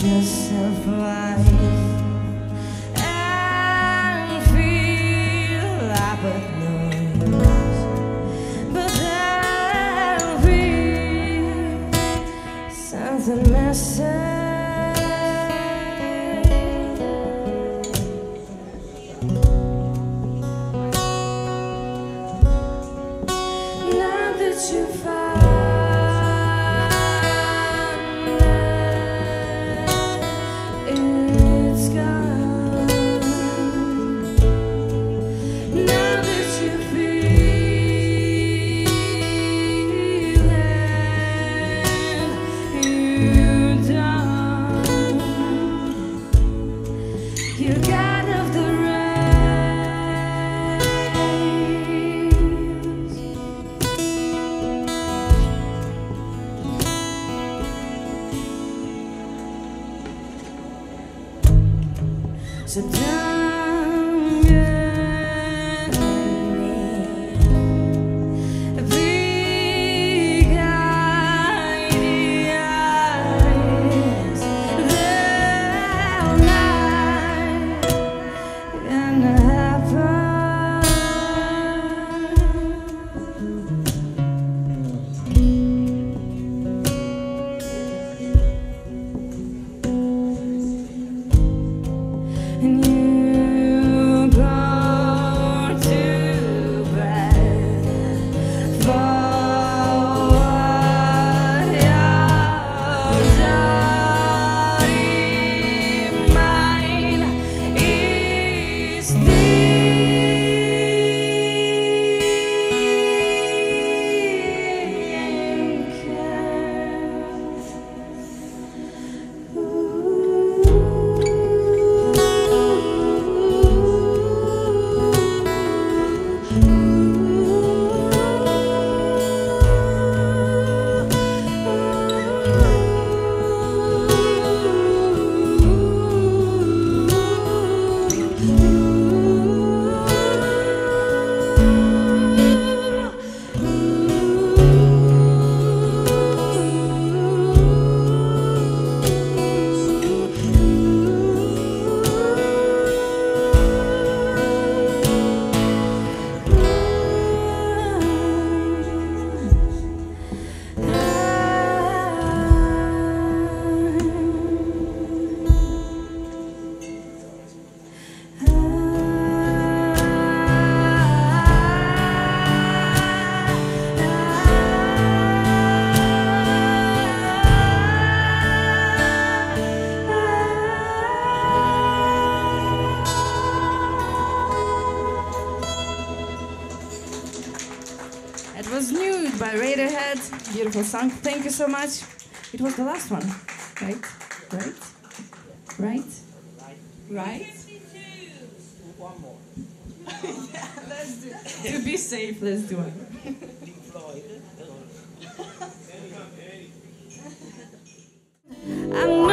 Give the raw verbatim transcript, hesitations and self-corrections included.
yourself alive and feel like but noise, but then feel something missing. Now that you find so don't get me big ideas. They're not gonna happen. And you go to bed for what your dirty mind is It was Nude by Radiohead. Beautiful song. Thank you so much. It was the last one, right? Right? Right? Right? One more. Yeah, let's do it. To be safe, let's do it. I'm